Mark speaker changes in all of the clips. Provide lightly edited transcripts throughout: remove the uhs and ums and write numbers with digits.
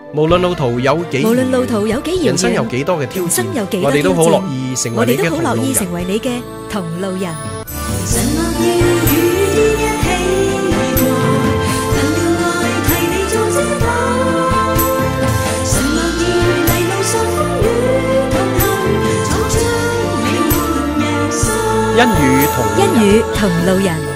Speaker 1: 無論路途有幾
Speaker 2: 無論路途有幾遙遠，
Speaker 1: 人生有幾多嘅挑戰，
Speaker 2: 人生有幾多
Speaker 1: 我哋都好
Speaker 2: 挑戰
Speaker 1: 樂意成為你嘅同路人。
Speaker 2: 成為你嘅同路人。
Speaker 3: 常樂要與天一起過，能用愛替你做遮擋。常樂要泥路上風雨同行，闖出美滿人生。
Speaker 1: 欣與同路人。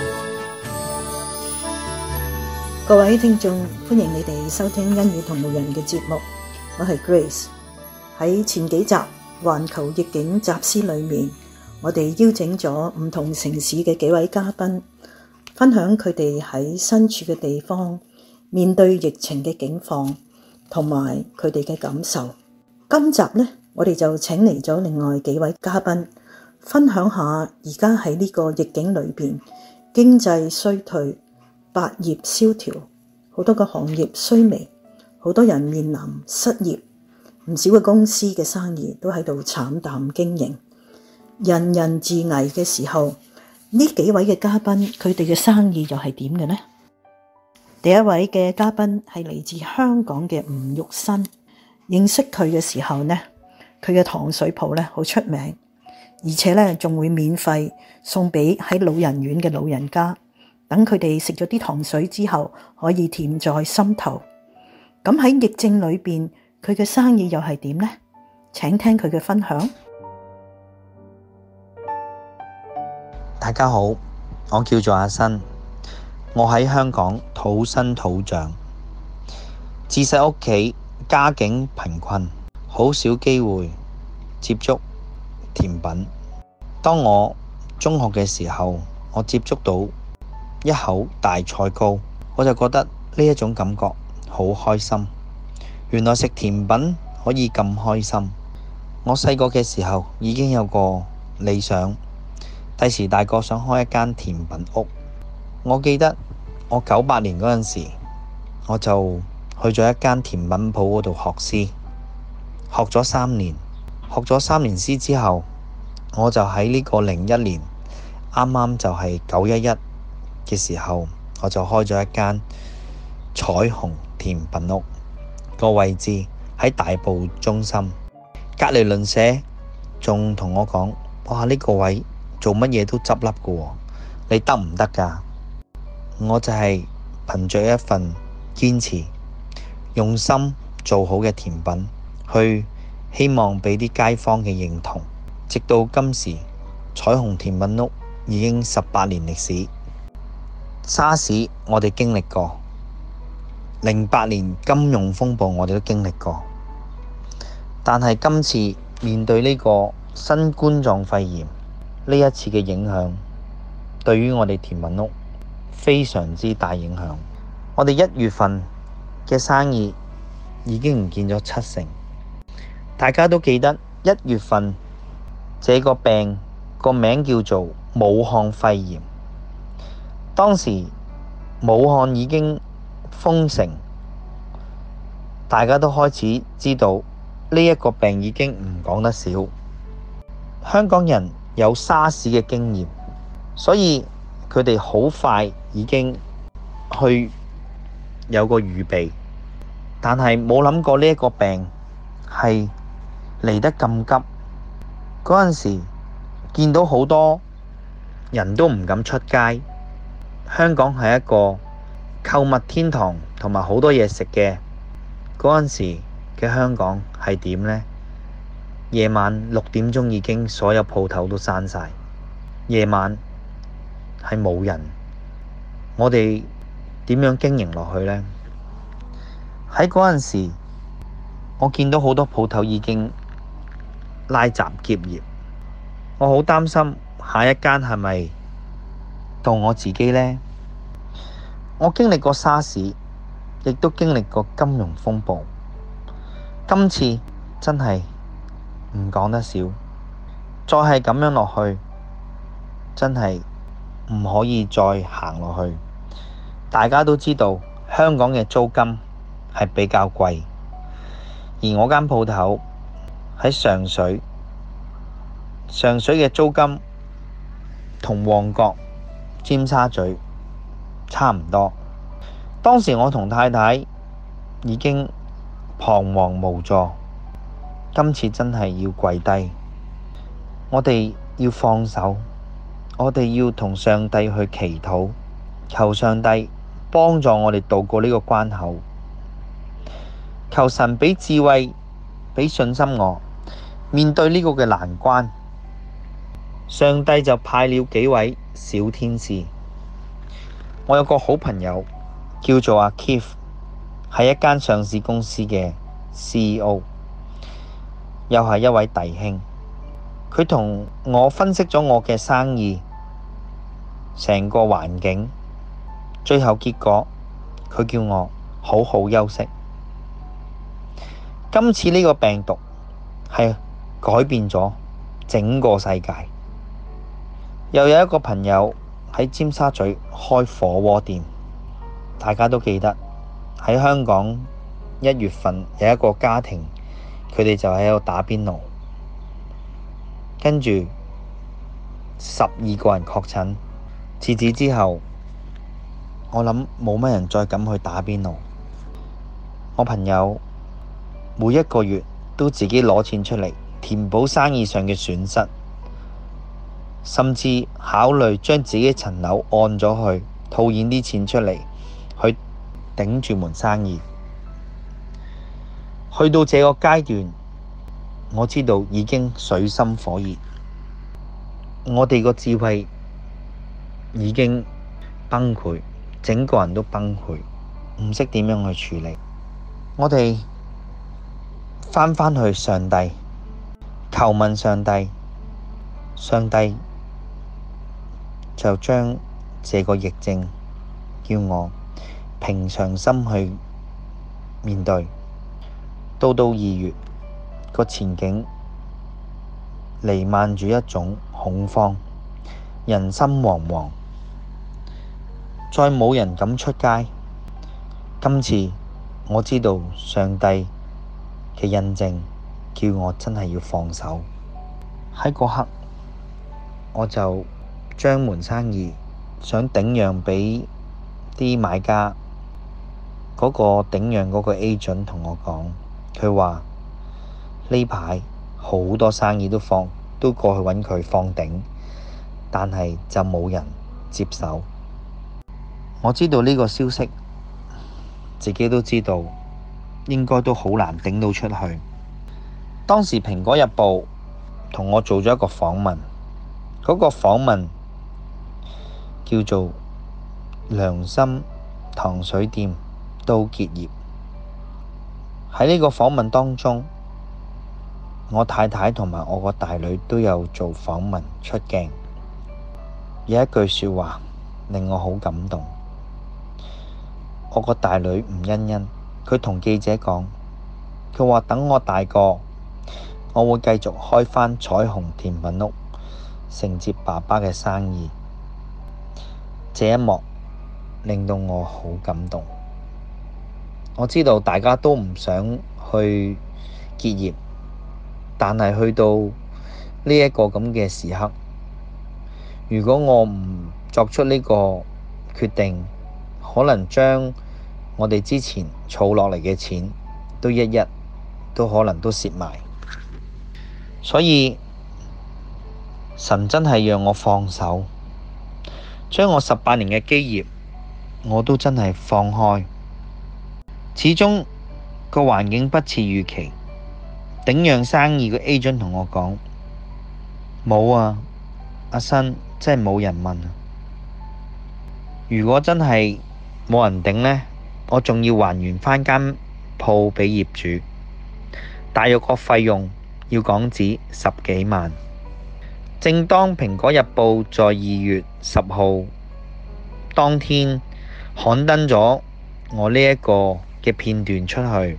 Speaker 4: 各位聽眾，歡迎你哋收聽欣與同路人嘅節目，我係 Grace。喺前幾集環球逆境集思裏面，我哋邀請咗唔同城市嘅幾位嘉賓，分享佢哋喺身處嘅地方面對疫情嘅境況，同埋佢哋嘅感受。今集呢，我哋就請嚟咗另外幾位嘉賓，分享下而家喺呢個逆境裏邊，經濟衰退、百業蕭條，好多個行業衰微，好多人面臨失業，唔少嘅公司嘅生意都喺度慘淡經營，人人自危嘅時候，呢幾位嘅嘉賓佢哋嘅生意又係點嘅呢？第一位嘅嘉賓係嚟自香港嘅吳玉新，認識佢嘅時候呢，佢嘅糖水鋪呢好出名，而且呢仲會免費送俾喺老人院嘅老人家。等佢哋食咗啲糖水之後，可以甜在心頭。咁喺疫症裏邊，佢嘅生意又係點呢？請聽佢嘅分享。
Speaker 5: 大家好，我叫做阿新，我喺香港土生土長，自細屋企家境貧困，好少機會接觸甜品。當我中學嘅時候，我接觸到一口大菜糕，我就覺得呢一種感覺好開心。原來食甜品可以咁開心。我細個嘅時候已經有個理想，第時大個想開一間甜品屋。我記得我98年嗰陣時，我就去咗一間甜品鋪嗰度學師，學咗3年。學咗3年師之後，我就喺呢個01年，啱啱就係911嘅時候，我就開咗一間彩虹甜品屋，個位置喺大埔中心。隔離鄰舍仲同我講：哇，呢個位做乜嘢都執笠㗎喎，你得唔得㗎？我就係憑着一份堅持、用心做好嘅甜品，去希望俾啲街坊嘅認同。直到今時，彩虹甜品屋已經18年歷史。SARS 我哋經歷過，08年金融風暴我哋都經歷過，但係今次面對呢個新冠狀肺炎呢一次嘅影響，對於我哋甜品屋非常之大影響。我哋1月份嘅生意已經唔見咗70%。大家都記得1月份這個病個名叫做武漢肺炎。當時武漢已經封城，大家都開始知道呢一個病已經唔講得少。香港人有沙士嘅經驗，所以佢哋好快已經去有個預備，但係冇諗過呢一個病係嚟得咁急。嗰陣時見到好多人都唔敢出街。香港係一個購物天堂，同埋好多嘢食嘅。嗰陣時嘅香港係點呢？夜晚6點鐘已經所有鋪頭都閂晒，夜晚係冇人。我哋點樣經營落去呢？喺嗰陣時，我見到好多鋪頭已經拉閘結業，我好擔心下一間係咪到我自己呢？我經歷過沙士，亦都經歷過金融風暴。今次真係唔講得少，再係咁樣落去，真係唔可以再行落去。大家都知道香港嘅租金係比較貴，而我間鋪頭喺上水，上水嘅租金同旺角、尖沙咀差唔多。當時我同太太已經彷徨無助。今次真係要跪低，我哋要放手，我哋要同上帝去祈禱，求上帝幫助我哋渡過呢個關口，求神俾智慧，俾信心我面對呢個嘅難關。上帝就派了幾位小天使。我有個好朋友叫做阿 Keith， 係一間上市公司嘅 CEO， 又係一位弟兄。佢同我分析咗我嘅生意成個環境，最後結果佢叫我好好休息。今次呢個病毒係改變咗整個世界。又有一個朋友喺尖沙咀開火鍋店，大家都記得喺香港1月份有一個家庭，佢哋就喺度打邊爐，跟住12個人確診。自此之後，我諗冇乜人再敢去打邊爐。我朋友每一個月都自己攞錢出嚟填補生意上嘅損失，甚至考慮將自己層樓按咗去，套現啲錢出嚟去頂住門生意。去到這個階段，我知道已經水深火熱，我哋個智慧已經崩潰，整個人都崩潰，唔識點樣去處理。我哋返去上帝，求問上帝，上帝就將這個疫症叫我平常心去面對。到2月，個前景瀰漫住一種恐慌，人心惶惶，再冇人敢出街。今次我知道上帝嘅印證，叫我真係要放手。喺嗰刻，我就將門生意想頂讓俾啲買家。嗰個頂讓嗰個 agent 同我講，佢話呢排好多生意都過去揾佢放頂，但係就冇人接手。我知道呢個消息，自己都知道應該都好難頂到出去。當時蘋果日報同我做咗一個訪問，嗰個訪問叫做良心糖水店都結業。喺呢個訪問當中，我太太同埋我個大女都有做訪問出鏡。有一句說話令我好感動。我個大女吳欣欣，佢同記者講，佢話等我大個，我會繼續開返彩虹甜品屋，承接爸爸嘅生意。這一幕令到我好感動。我知道大家都唔想去結業，但係去到呢一個咁嘅時刻，如果我唔作出呢個決定，可能將我哋之前儲落嚟嘅錢都都可能都蝕埋。所以神真係讓我放手，將我18年嘅基業我都真係放開。始終個環境不似預期，頂讓生意嘅 agent 同我講，冇啊，阿新，真係冇人問啊。如果真係冇人頂呢，我仲要還原返間鋪俾業主，大約個費用要港紙10幾萬。正當蘋果日報在2月10號當天刊登咗我呢一個嘅片段出去，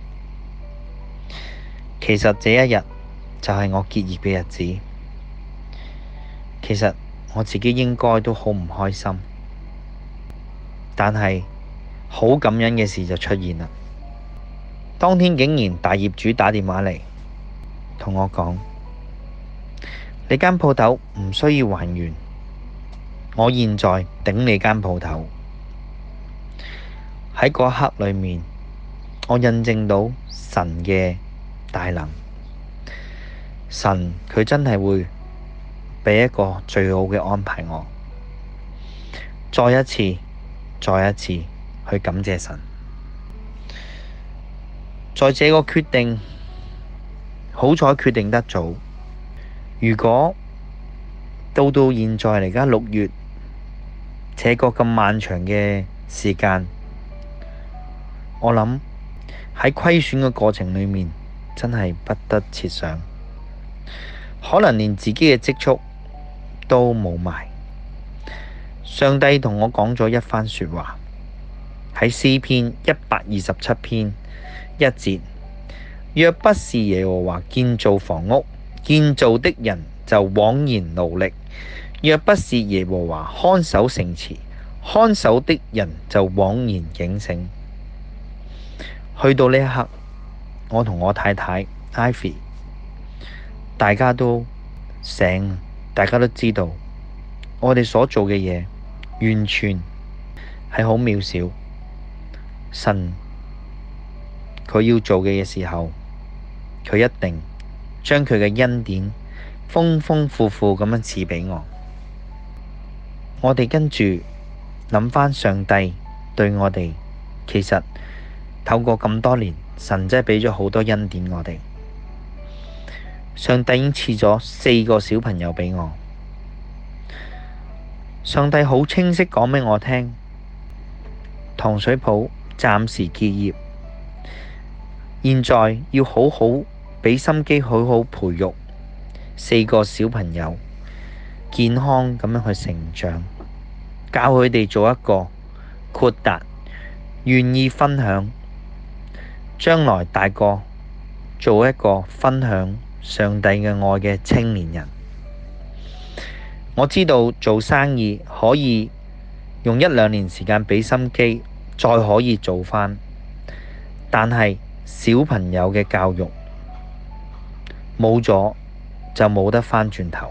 Speaker 5: 其實這一日就係我結業嘅日子。其實我自己應該都好唔開心，但係好感恩嘅事就出現啦。當天竟然大業主打電話嚟同我講，你間鋪頭唔需要還原，我現在頂你間鋪頭。喺嗰一刻裏面， 我印證到神嘅大能，神佢真係會俾一個最好嘅安排我，再一次去感謝神。在這個決定，好彩決定得早。如果到現在嚟家6月，這個咁漫長嘅時間，我諗喺虧損嘅過程裏面，真係不得設想，可能連自己嘅積蓄都冇埋。上帝同我講咗一番說話，喺詩篇127篇1節，若不是耶和華建造房屋，建造的人就枉然勞力；若不是耶和華看守城池，看守的人就枉然警醒。去到呢一刻，我同我太太 Ivy， 大家都醒，大家都知道我哋所做嘅嘢完全係好渺小。神佢要做嘅嘢時候，佢一定將佢嘅恩典豐豐富富咁樣賜畀我。我哋跟住諗返上帝對我哋，其實透過咁多年，神真係畀咗好多恩典我哋。上帝已經賜咗4個小朋友畀我。上帝好清晰講畀我聽，糖水鋪暫時結業，現在要好好畀心機，好好培育4個小朋友，健康咁樣去成長，教佢哋做一個豁達、願意分享，將來大個做一個分享上帝嘅愛嘅青年人。我知道做生意可以用1-2年時間畀心機，再可以做返，但係小朋友嘅教育冇咗就冇得返轉頭。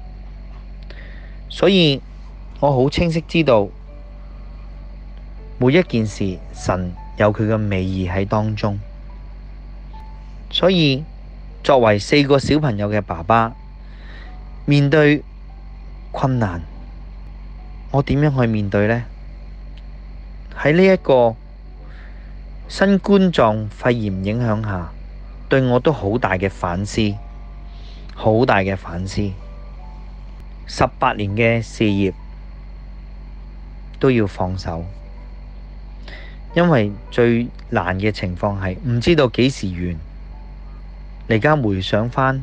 Speaker 5: 所以我好清晰知道每一件事神有佢嘅美意喺當中。所以作為4個小朋友嘅爸爸，面對困難，我點樣去面對呢？喺呢一個新冠狀肺炎影響下，對我都好大嘅反思，好大嘅反思。18年嘅事業都要放手，因為最難嘅情況係唔知道幾時完。你而家回想返，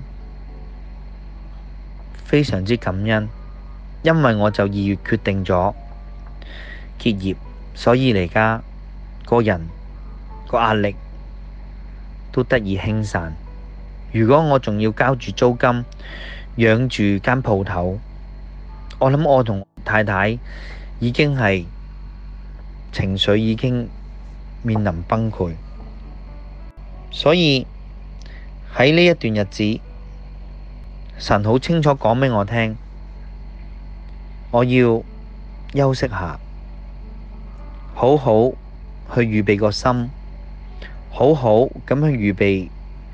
Speaker 5: 非常之感恩，因為我就2月決定咗結業，所以而家個人個壓力都得以輕散。如果我仲要交住租金，養住間鋪頭，我諗我同太太已經係情緒已經面臨崩潰。所以喺呢一段日子，神好清楚講畀我聽，我要休息下，好好去預備個心，好好咁去預備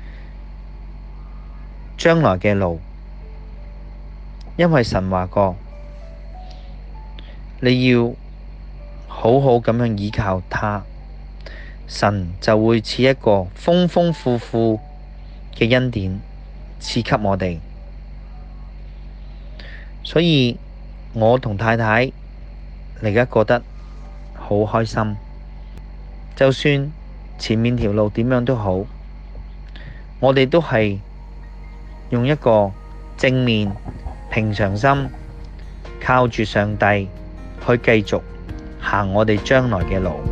Speaker 5: 將來嘅路。因為神話過，你要好好咁樣依靠他，神就會賜一個豐豐富富嘅恩典賜給我哋。所以我同太太而家覺得好開心，就算前面條路點樣都好，我哋都係用一個正面平常心，靠住上帝去繼續行我哋將來嘅路。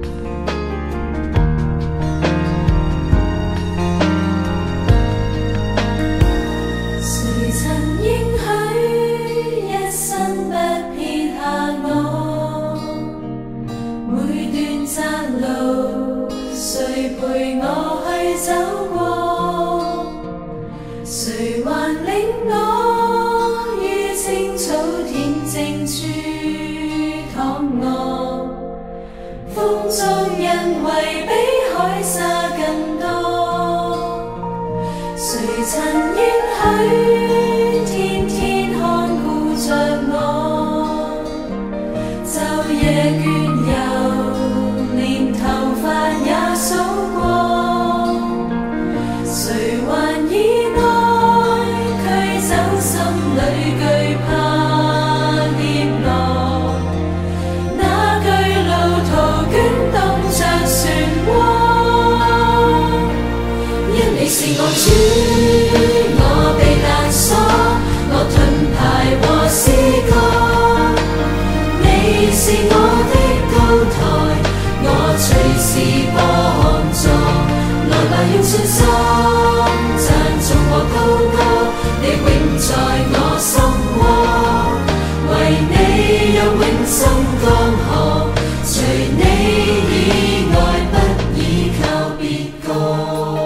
Speaker 3: 誰曾應許一生不撇下我？每段窄路，誰陪我去走過？誰還領我於青草田靜處躺臥？ 風中因為比海沙更多，誰曾應許天天看顧着我？晝夜倦遊，連頭髮也數過，誰還以愛驅走心裏懼怕跌落？那巨路途捲動着漩渦，因你是我主，我被難鎖，我盾牌和詩歌，你是我的高台，我隨時幫助。來吧，用信心讚頌和高歌，你永在我心窩，為你有永生江河，除你以外不依靠別個。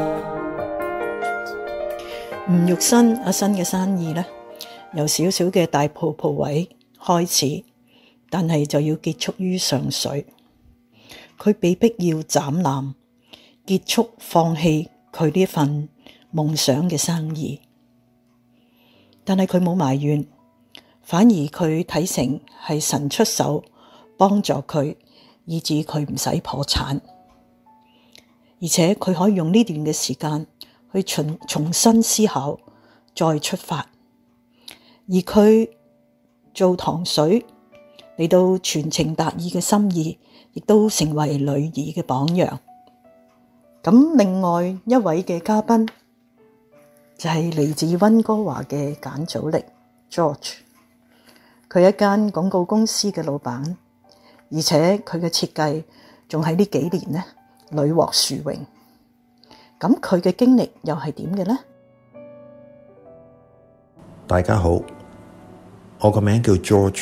Speaker 4: 吳玉新阿新嘅生意呢，由少少嘅大鋪鋪位開始，但係就要結束於上水。佢被迫要斬纜，結束放棄佢呢份夢想嘅生意。但係佢冇埋怨，反而佢睇成係神出手幫助佢，以致佢唔使破產。而且佢可以用呢段嘅時間去重新思考，再出發。而佢做糖水嚟到傳情達意嘅心意，亦都成為女兒嘅榜樣。咁另外一位嘅嘉賓就係嚟自溫哥華嘅簡祖力 George， 佢係一間廣告公司嘅老闆，而且佢嘅設計仲喺呢幾年呢屢獲殊榮。咁佢嘅經歷又係點嘅呢？
Speaker 6: 大家好，我個名叫 George，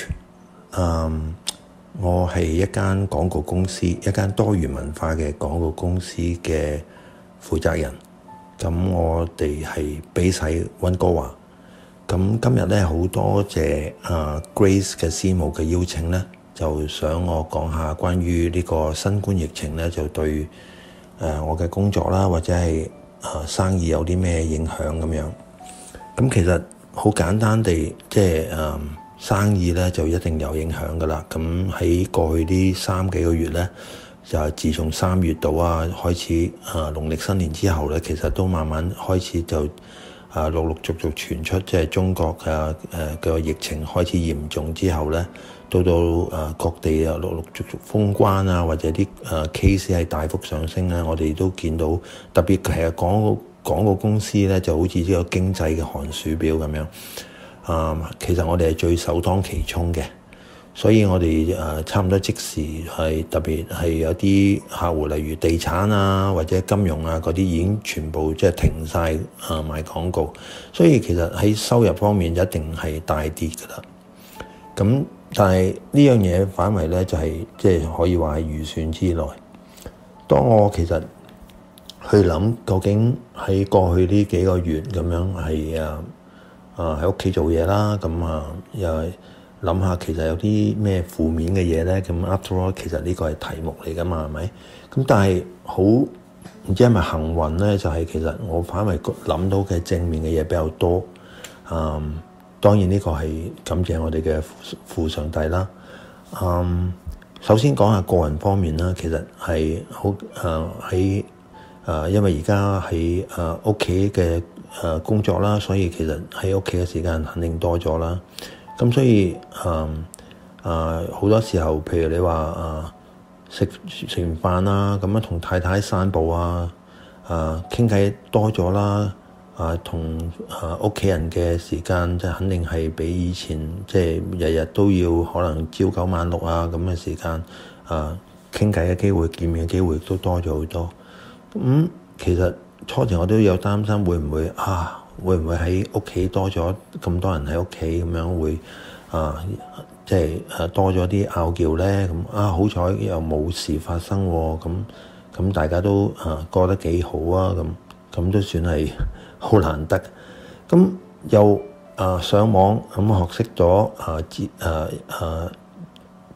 Speaker 6: 我係一間廣告公司，一間多元文化嘅廣告公司嘅負責人。咁我哋係base喺溫哥華。咁今日咧好多謝Grace 嘅師母嘅邀請咧，就想我講下關於呢個新冠疫情咧，就對我嘅工作啦，或者係生意有啲咩影響咁樣。咁其實好簡單地，即係生意咧就一定有影響噶啦。咁喺過去呢3幾個月咧，就係自從3月度開始農曆新年之後咧，其實都慢慢開始就陸陸續續傳出，即係中國嘅疫情開始嚴重之後咧，到各地陸陸續續封關或者啲case 係大幅上升咧，我哋都見到，特別係廣告公司咧就好似呢個經濟嘅寒暑表咁樣。其實我哋係最首當其衝嘅，所以我哋差唔多即時係特別係有啲客戶，例如地產或者金融嗰啲已經全部即係停晒賣廣告，所以其實喺收入方面一定係大跌㗎啦。咁但係呢樣嘢反為咧就係即係可以話係預算之內。當我其實去諗究竟喺過去呢幾個月咁樣係喺屋企做嘢啦，咁又係諗下其實有啲咩負面嘅嘢咧。咁 after all 其實呢個係題目嚟㗎嘛，係咪？咁但係好唔知係咪幸運咧，就係其實我反為諗到嘅正面嘅嘢比較多。當然呢個係感謝我哋嘅父上帝啦。首先講下個人方面啦，其實係好喺因為而家喺屋企嘅工作啦，所以其實喺屋企嘅時間肯定多咗啦。咁所以好多時候，譬如你話食完飯啦，咁樣同太太散步傾偈多咗啦。同屋企人嘅時間就肯定係比以前即係日日都要可能朝9晚6咁嘅時間傾偈嘅機會、見面嘅機會都多咗好多。咁其實初前我都有擔心會唔會喺屋企多咗咁多人喺屋企咁樣會即係多咗啲拗撬咧。咁好彩又冇事發生喎。咁大家都過得幾好咁都算係好難得。咁又上網咁學識咗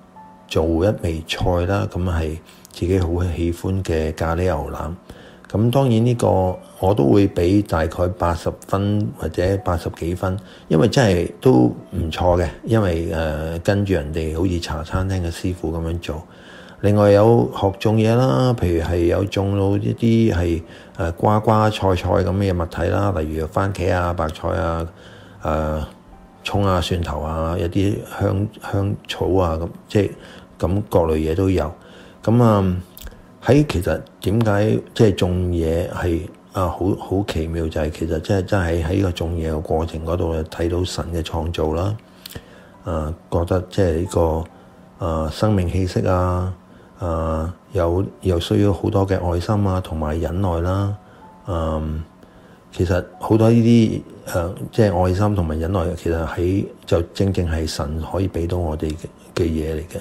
Speaker 6: 做一味菜啦，咁係自己好喜歡嘅咖喱牛腩。咁當然呢個我都會俾大概80分或者80幾分，因為真係都唔錯嘅，因為跟住人哋好似茶餐廳嘅師傅咁樣做。另外有學種嘢啦，譬如係有種到一啲係瓜瓜菜菜咁嘅物體啦，例如番茄啊、白菜啊、葱啊、蒜頭啊，一啲香草啊，咁即係咁各類嘢都有。咁喺其實點解即係種嘢係好奇妙，就係其實真係喺個種嘢嘅過程嗰度睇到神嘅創造啦。覺得即係呢個生命氣息啊，又需要好多嘅愛心啊，同埋忍耐啦。其實好多呢啲即係愛心同埋忍耐，其實就正係神可以俾到我哋嘅嘢嚟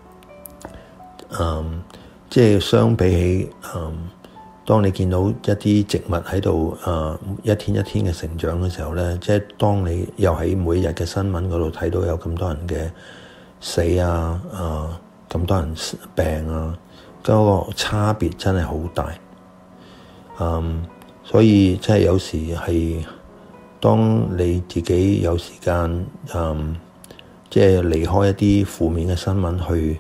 Speaker 6: 嘅。即係相比起當你見到一啲植物喺度一天一天嘅成長嘅時候咧，即係當你又喺每日嘅新聞嗰度睇到有咁多人嘅死啊，咁多人病啊，嗰個差別真係好大。所以即係有時係當你自己有時間即係離開一啲負面嘅新聞去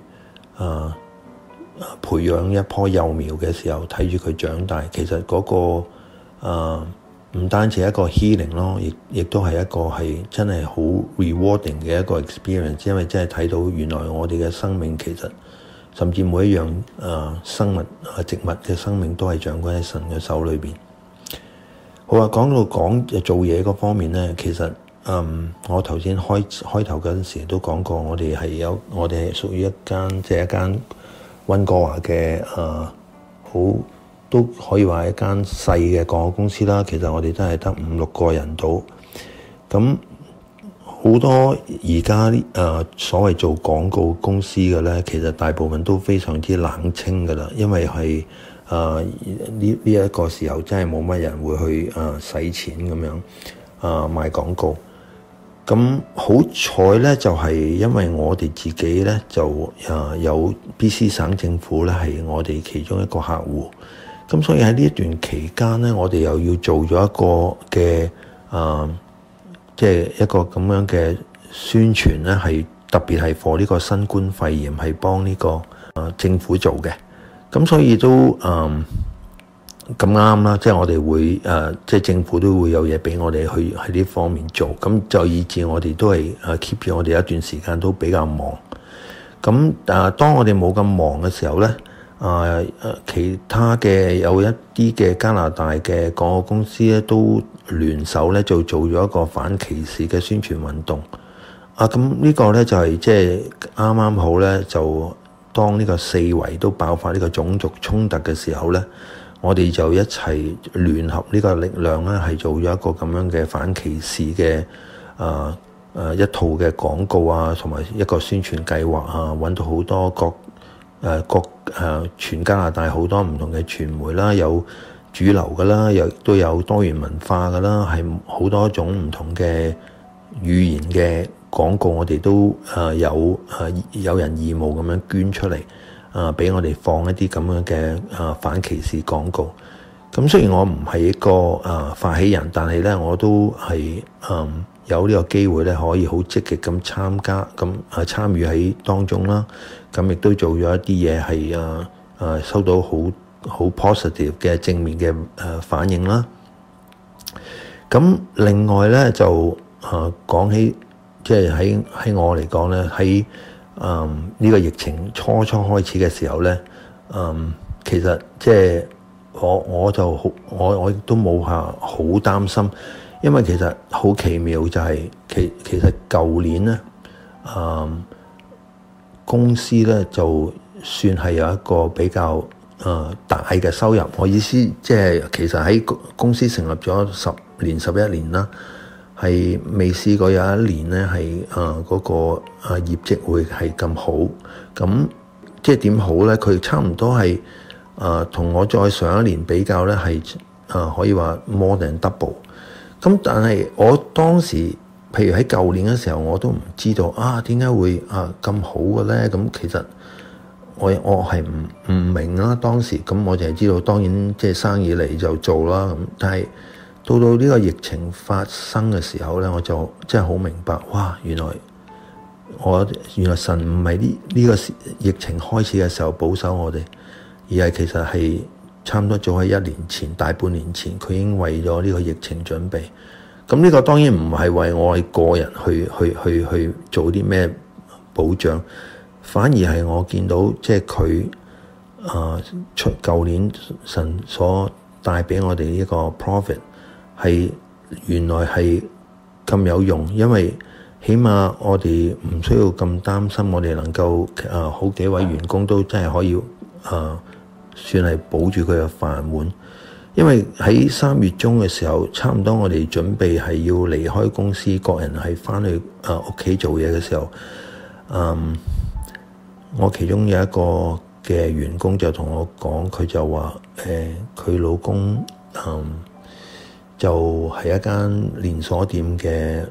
Speaker 6: 培養一棵幼苗嘅時候，睇住佢長大，其實嗰個唔單止係一個 healing 咯，亦都係一個係真係好 rewarding 嘅一個 experience， 因為真係睇到原來我哋嘅生命其實甚至每一樣生物植物嘅生命都係掌管喺神嘅手裏邊。好啊，講到做嘢嗰方面咧，其實我頭先開頭嗰陣時都講過，我哋係屬於一間溫哥華嘅好都可以話係一間細嘅廣告公司啦。其實我哋都係得5-6個人到。咁好多而家所謂做廣告公司嘅咧，其實大部分都非常之冷清噶啦，因為係呢一個時候真係冇乜人會去使錢咁樣賣廣告。咁好彩咧，就係因為我哋自己咧就有 BC 省政府咧係我哋其中一個客戶，咁所以喺呢一段期間咧，我哋又要做咗一個嘅即係一個咁樣嘅宣傳咧，係特別係 for 呢個新冠肺炎係幫呢個政府做嘅，咁所以都咁啱啦，即係我哋會即係政府都會有嘢俾我哋去喺呢方面做，咁就以致我哋都係keep 住我哋一段時間都比較忙。咁當我哋冇咁忙嘅時候咧，其他嘅有一啲嘅加拿大嘅廣告公司咧都聯手咧就做咗一個反歧視嘅宣傳運動。咁呢個咧就係即係啱啱好咧，就當呢個四圍都爆發呢個種族衝突嘅時候咧，我哋就一齊聯合呢個力量咧，係做咗一個咁樣嘅反歧視嘅一套嘅廣告啊，同埋一個宣傳計劃啊，揾到好多全加拿大好多唔同嘅傳媒啦，有主流㗎啦，又都有多元文化㗎啦，係好多種唔同嘅語言嘅廣告，我哋都有人義務咁樣捐出嚟。俾我哋放一啲咁樣嘅反歧視廣告。咁雖然我唔係一個發起人，但係咧我都係有呢個機會咧，可以好積極咁參與喺當中啦。咁亦都做咗一啲嘢係收到好 positive 嘅正面嘅反應啦。咁另外咧就講起即係喺我嚟講咧，喺呢個疫情初開始嘅時候咧，其實即係我亦都冇好擔心，因為其實好奇妙就係其實舊年咧，公司咧就算係有一個比較大嘅收入。我意思即係其實喺公司成立咗11年啦。係未試過有一年咧係嗰個業績會係咁好，咁即係點好咧？佢差唔多係同我再上一年比較咧係可以話 more than double。咁但係我當時譬如喺舊年嘅時候，我都唔知道點解會咁好嘅咧？咁其實我係唔明啦，當時咁我就係知道，當然即係生意嚟就做啦咁。但係到呢個疫情發生嘅時候咧，我就真係好明白，哇！原來神唔係呢個疫情開始嘅時候保守我哋，而係其實係差唔多早喺1年前、大半年前，佢已經為咗呢個疫情準備。咁呢個當然唔係為我個人去做啲咩保障。反而係我見到，即係佢舊年神所帶俾我哋呢個 profit 係原來係咁有用，因為起碼我哋唔需要咁擔心，我哋能夠好幾位員工都真係可以算係保住佢嘅飯碗。因為喺3月中嘅時候，差唔多我哋準備係要離開公司，各人係返去屋企做嘢嘅時候，我其中有一個嘅員工就同我講，佢就話佢老公就係一間連鎖店嘅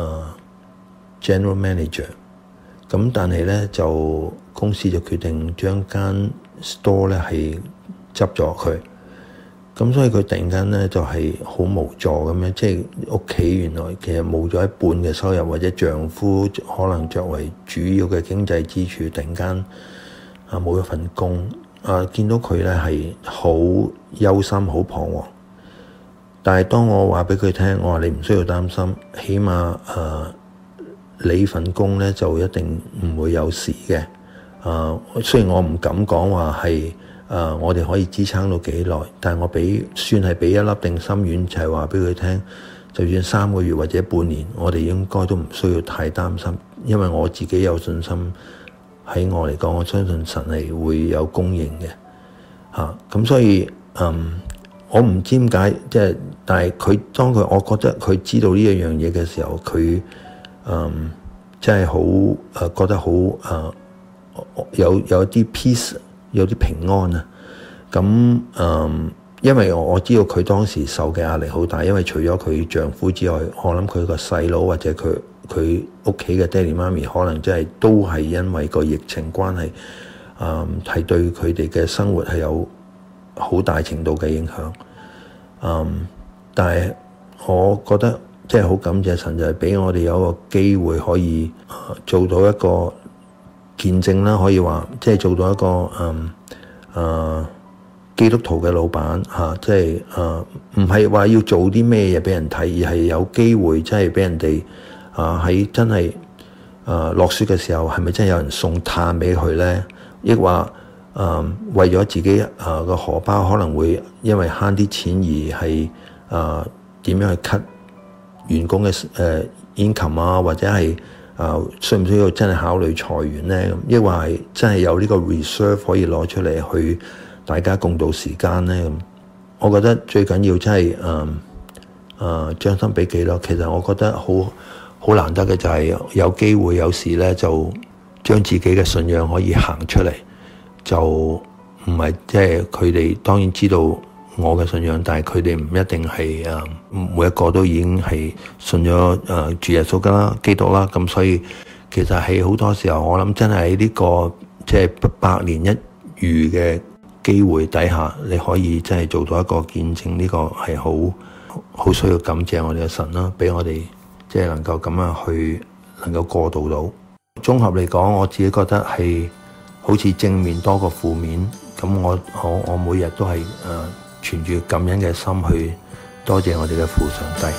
Speaker 6: General Manager， 咁但係咧就公司就決定將間 store 咧係執咗佢，咁所以佢突然間咧就係好無助咁樣，即係屋企原來其實冇咗一半嘅收入，或者丈夫可能作為主要嘅經濟支柱，突然間冇咗份工，見到佢咧係好憂心、好彷徨。但係當我話俾佢聽，我話你唔需要擔心，起碼你份工咧就一定唔會有事嘅。雖然我唔敢講話係我哋可以支撐到幾耐，但係我算係俾一粒定心丸，就係話俾佢聽，就算3個月或者半年，我哋應該都唔需要太擔心，因為我自己有信心，喺我嚟講，我相信神係會有供應嘅。咁所以我唔知點解，即係但係我覺得佢知道呢一樣嘢嘅時候，佢真係好覺得好有啲 peace， 有啲平安啊。咁因為我知道佢當時受嘅壓力好大，因為除咗佢丈夫之外，我諗佢個細佬或者佢屋企嘅爹哋媽咪，可能真係都係因為個疫情關係，係對佢哋嘅生活係有好大程度嘅影響。但係我覺得即係好感謝神，就係俾我哋有一個機會可以做到一個見證啦，可以話即係做到一個基督徒嘅老闆即係唔係話要做啲咩嘢俾人睇，而係有機會真係俾人哋喺真係落雪嘅時候，係咪真係有人送炭俾佢咧？抑或為咗自己個荷包可能會因為慳啲錢而係點樣去 cut 員工嘅income 啊，或者係需唔需要真係考慮裁員咧？抑或係真係有呢個 reserve 可以攞出嚟去大家共度時間咧？咁我覺得最緊要真係將心比己咯。其實我覺得好難得嘅就係有機會有時咧就將自己嘅信仰可以行出嚟，就唔係即係佢哋當然知道我嘅信仰，但係佢哋唔一定係每一個都已經係信咗主耶穌啦、基督啦。咁所以其實係好多時候，我諗真係喺呢個即係百年一遇嘅機會底下，你可以真係做到一個見證，呢個係好需要感謝我哋嘅神啦，俾我哋即係能夠咁樣去能夠過渡到。綜合嚟講，我自己覺得係好似正面多過負面。咁我每日都係存住感恩嘅心去多謝我哋嘅父上帝。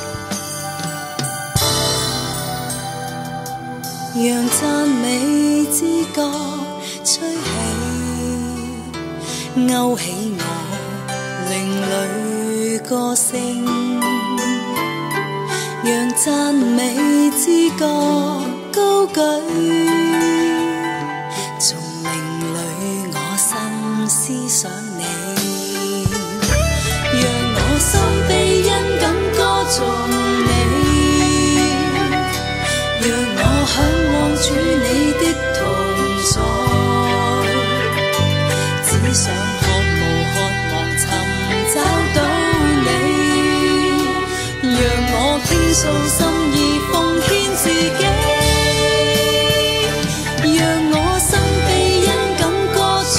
Speaker 3: 讓讚美之歌吹起，勾起我靈裏歌聲。讓讚美之歌高舉，從靈裏我心思想你，讓我心被恩感歌頌你，讓我向往主你的同在，只想渴望尋找到你，讓我傾訴心意奉獻自己，讓我心被恩感歌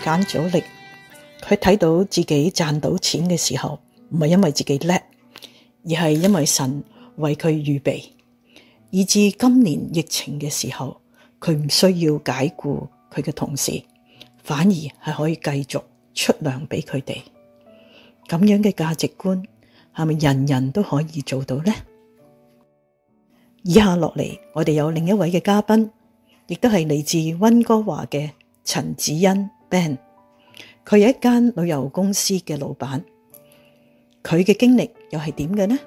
Speaker 4: 反阻力。佢睇到自己賺到錢嘅時候，唔係因為自己叻，而係因為神為佢預備，以至今年疫情嘅時候，佢唔需要解僱佢嘅同事，反而係可以繼續出糧俾佢哋。咁樣嘅價值觀係咪人人都可以做到呢？以下落嚟，我哋有另一位嘅嘉賓，亦都係嚟自溫哥華嘅陳子欣 Ben。佢係一間旅遊公司嘅老闆，佢嘅經歷又係點嘅呢？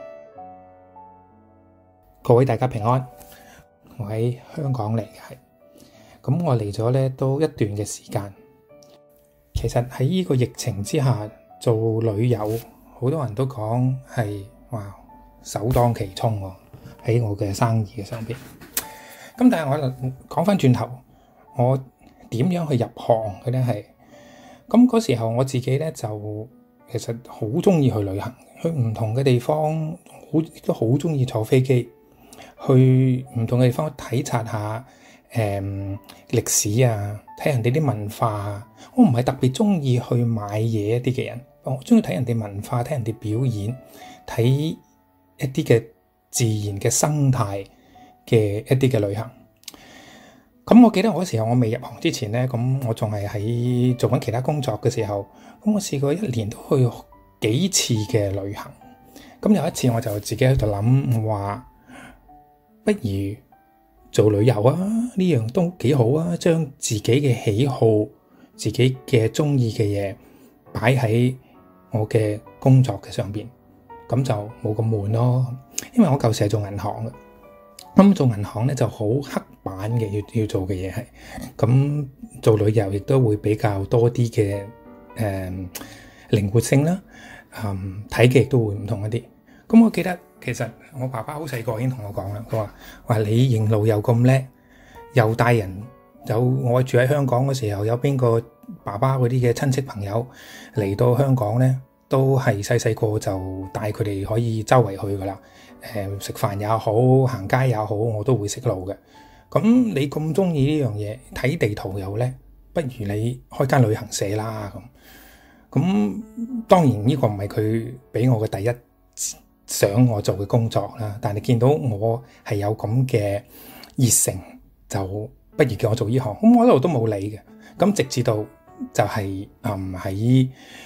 Speaker 7: 各位大家平安，我喺香港嚟嘅，咁我嚟咗咧都一段嘅時間。其實喺呢個疫情之下做旅遊，好多人都講係哇首當其衝喎，喺我嘅生意嘅上邊。咁但係我講翻轉頭，我點樣去入行嘅咧？係咁嗰時候我自己咧就其實好中意去旅行，去唔同嘅地方，都好中意坐飛機去唔同嘅地方體察下歷史啊，睇人哋啲文化啊。我唔係特別中意去買嘢一啲嘅人，我中意睇人哋文化，睇人哋表演，睇一啲嘅自然嘅生態嘅一啲嘅旅行。咁我記得我嗰時候我未入行之前咧，咁我仲係喺做緊其他工作嘅時候，咁我試過一年都去幾次嘅旅行。咁有一次我就自己喺度諗話，不如做旅遊啊，呢樣都幾好啊，將自己嘅喜好、自己嘅中意嘅嘢擺喺我嘅工作嘅上邊，咁就冇咁悶咯。因為我舊時係做銀行嘅，咁做銀行咧就好刻板嘅，要做嘅嘢係，咁做旅遊亦都會比較多啲嘅靈活性啦，睇嘅亦都會唔同一啲。咁我記得其實我爸爸好細個已經同我講啦，佢話你認路又咁叻，又帶人，我住喺香港嘅時候，有邊個爸爸嗰啲嘅親戚朋友嚟到香港咧，都係細細個就帶佢哋可以周圍去噶啦，食飯也好，行街也好，我都會識路嘅。咁你咁中意呢樣嘢，睇地圖又叻，不如你開間旅行社啦咁。當然呢個唔係佢俾我嘅第一想我做嘅工作啦，但係見到我係有咁嘅熱誠，就不如叫我做呢行。咁我一路都冇理嘅。咁直至到就係喺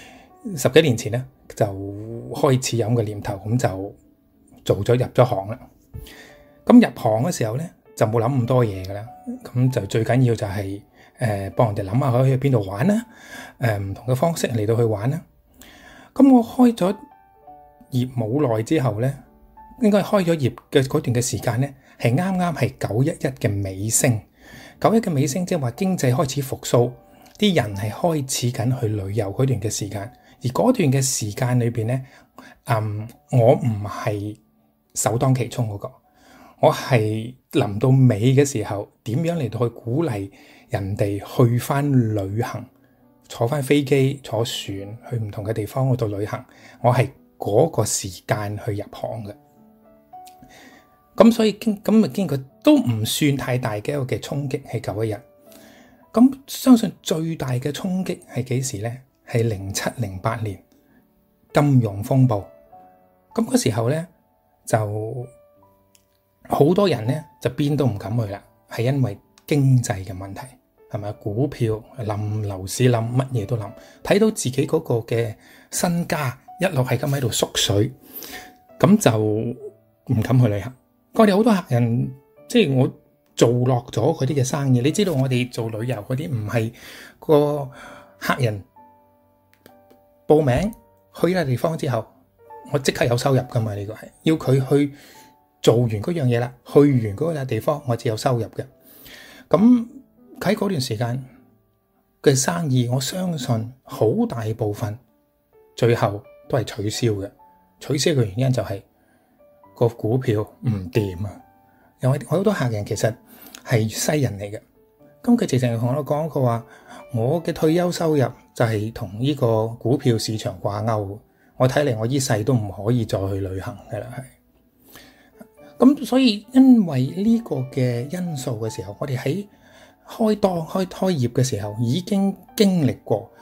Speaker 7: 10幾年前咧，就開始有咁嘅念頭，咁就入咗行啦。咁入行嘅時候咧，就冇諗咁多嘢噶啦。咁就最緊要就係幫人哋諗下可以去邊度玩啦，唔同嘅方式嚟到去玩啦。咁我開咗業冇耐之後咧，應該開咗業嘅嗰段嘅時間咧，係啱啱係911嘅尾聲。911嘅尾聲即係話經濟開始復甦，啲人係開始緊去旅遊嗰段嘅時間。而嗰段嘅時間裏邊咧，我唔係首當其衝嗰個，我係臨到尾嘅時候，點樣嚟到去鼓勵人哋去翻旅行，坐翻飛機、坐船去唔同嘅地方嗰度旅行，我係嗰個時間去入行嘅。咁所以經過都唔算太大嘅一個嘅衝擊係911。咁相信最大嘅衝擊係幾時咧？係07、08年金融風暴。咁嗰時候咧，就好多人咧就邊都唔敢去啦，係因為經濟嘅問題，係咪？股票冧、樓市冧，乜嘢都冧，睇到自己嗰個嘅身家一路係咁喺度縮水，咁就唔敢去旅行。我哋好多客人，即係我做落咗嗰啲嘅生意，你知道我哋做旅遊嗰啲唔係個客人報名去呢個地方之後，我即刻有收入噶嘛？呢個係要佢去做完嗰樣嘢啦，去完嗰個地方，我只有收入嘅。咁喺嗰段時間嘅生意，我相信好大部分最後都係取消嘅。取消嘅原因就係個股票唔掂啊！因為我好多客人其實係西人嚟嘅，咁佢直情同我講，佢話我嘅退休收入就係同呢個股票市場掛鈎，我睇嚟我呢世都唔可以再去旅行嘅啦，係。咁所以因為呢個嘅因素嘅時候，我哋喺開業嘅時候已經經歷過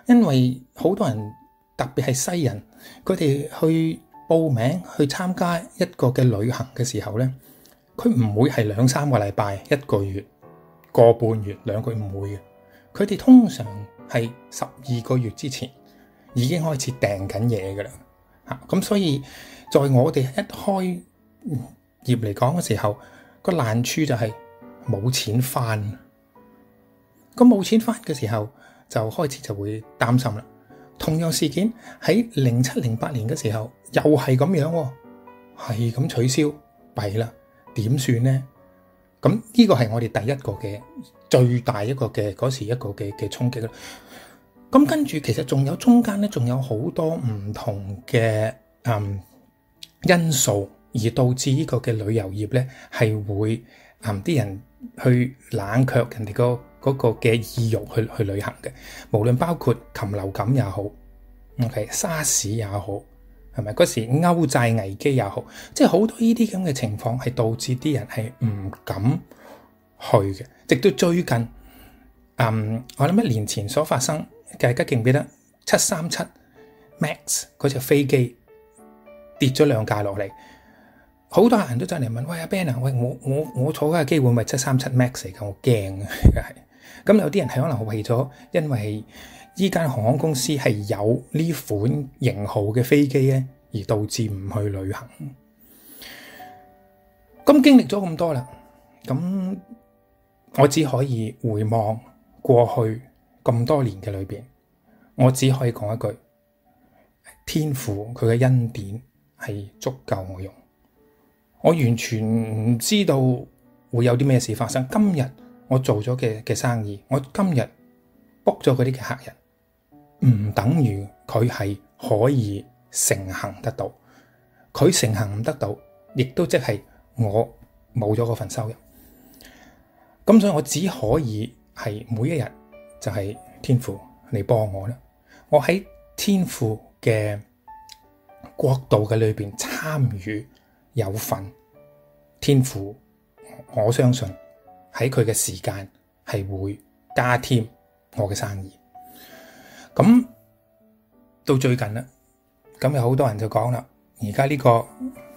Speaker 7: 因為好多人特別係西人，佢哋去報名去參加一個嘅旅行嘅時候咧，佢唔會係2-3個禮拜、1個月、個半月、2個月，唔會嘅。佢哋通常係12個月之前已經開始訂緊嘢㗎啦。咁所以在我哋一開業嚟講嘅時候，個難處就係冇錢返。咁冇錢返嘅時候，就開始就會擔心啦。同樣事件喺07-08年嘅時候，又係咁樣喎，係咁取消，弊啦，點算呢？咁呢個係我哋第一個嘅最大一個嘅嗰時一個嘅衝擊啦。咁跟住其實仲有中間咧，仲有好多唔同嘅因素，而導致呢個嘅旅遊業咧係會啲人去冷卻人哋嗰個嘅意欲去旅行嘅。無論包括禽流感也好，OK， 沙士也好，係咪嗰時歐債危機也好，即係好多呢啲咁嘅情況係導致啲人係唔敢去嘅。直到最近，我諗1年前所發生，大家記唔記得737 MAX 嗰隻飛機跌咗2架落嚟？好多人都真嚟問：喂，阿 Ben 啊，喂，我坐緊嘅機會咪737 MAX 嚟㗎？我驚啊！而家係咁，有啲人係可能為咗因為依間航空公司係有呢款型號嘅飛機咧，而導致唔去旅行。咁經歷咗咁多啦，咁我只可以回望過去咁多年嘅裏邊，我只可以講一句：天父佢嘅恩典係足夠我用。我完全唔知道會有啲咩事發生。今日我做咗嘅生意，我今日 book 咗嗰啲嘅客人，唔等於佢係可以成行得到。佢成行唔得到，亦都即係我冇咗嗰份收入。咁所以我只可以係每一日就係天父嚟幫我啦。我喺天父嘅國度嘅裏邊參與有份，天父我相信喺佢嘅時間係會加添我嘅生意。咁到最近啦，咁有好多人就講啦，而家呢個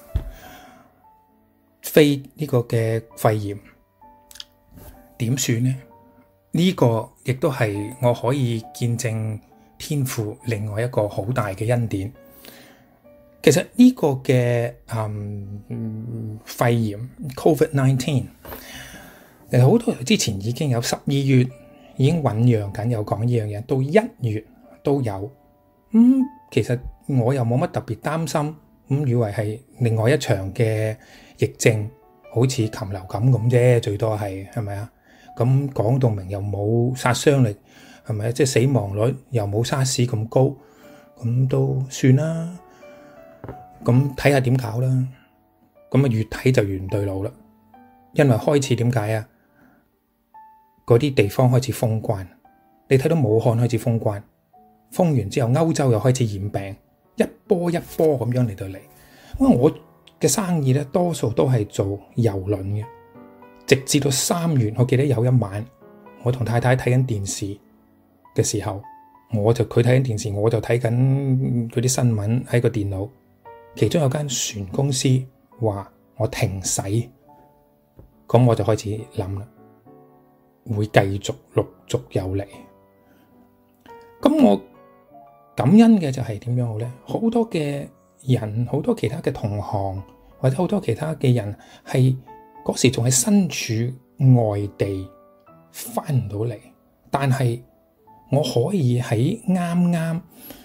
Speaker 7: 呢個嘅肺炎點算呢？呢個亦都係我可以見證天父另外一個好大嘅恩典。其實呢個嘅肺炎 COVID-19， 好多之前已經有12月已經醖釀緊有講呢樣嘢，到1月都有。其實我又冇乜特別擔心，以為係另外一場嘅疫症，好似禽流感咁啫，最多係咪啊？咁講到明又冇殺傷力，係咪？即係死亡率又冇沙士咁高，咁都算啦。咁睇下點搞啦。咁越睇就越唔對路啦。因為開始點解啊？嗰啲地方開始封關，你睇到武漢開始封關，封完之後歐洲又開始染病，一波一波咁樣嚟到嚟。因為我嘅生意咧，多數都係做郵輪嘅。直至到3月，我記得有一晚，我同太太睇緊電視嘅時候，佢睇緊電視，我就睇緊佢啲新聞喺個電腦。其中有間船公司話我停駛，咁我就開始諗啦，會繼續陸續有嚟。咁我感恩嘅就係點樣好咧？好多嘅人，好多其他嘅同行，或者好多其他嘅人係嗰時仲係身處外地，翻唔到嚟，但係我可以喺啱啱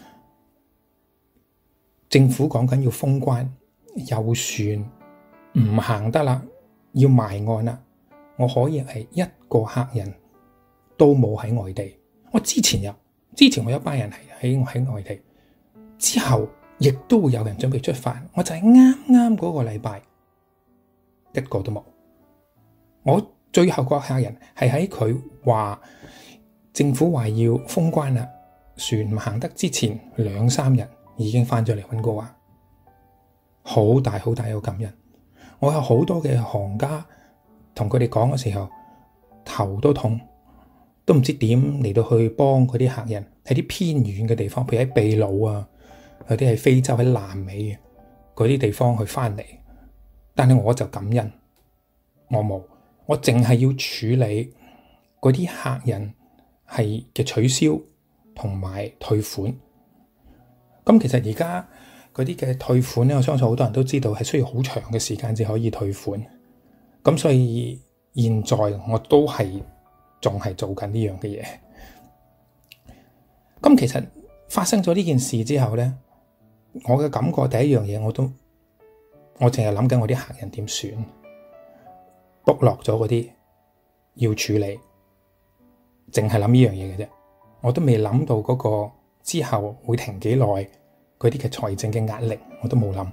Speaker 7: 政府講緊要封關，有船唔行得啦，要埋岸啦，我可以係一個客人都冇喺外地。我之前我有班人係喺外地，之後亦都會有人準備出發，我就係啱嗰個禮拜一個都冇。我最後個客人係喺佢話政府話要封關啦，船唔行得之前2-3日已經翻咗嚟溫哥華，好大好大嘅感恩。我有好多嘅行家同佢哋講嘅時候頭都痛， 都唔知點嚟到去幫嗰啲客人喺啲偏遠嘅地方，譬如喺秘魯啊，有啲係非洲喺南美嗰啲地方去翻嚟。但係我就感恩，我冇，我淨係要處理嗰啲客人係嘅取消同埋退款。咁其實而家嗰啲嘅退款咧，我相信好多人都知道係需要好長嘅時間至可以退款。咁所以現在我都仲係做緊呢樣嘅嘢。咁其實發生咗呢件事之後咧，我嘅感覺第一樣嘢我淨係諗緊我啲客人點算，book落咗嗰啲要處理，淨係諗呢樣嘢嘅啫。我都未諗到嗰個之後會停幾耐，嗰啲嘅財政嘅壓力我都冇諗。